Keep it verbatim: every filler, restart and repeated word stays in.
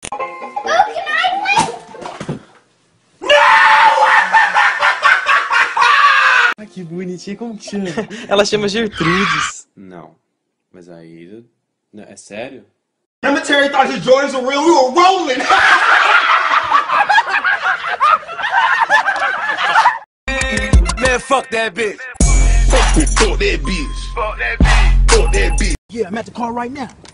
Ai, que bonitinha, como que chama? Ela chama Gertrudes. Não, mas aí... Não, é sério? Cemetery thought his Jordans were real, we were rolling! Man, fuck that bitch. Fuck that bitch. Fuck that bitch. Fuck that bitch. Yeah, I'm at the car right now.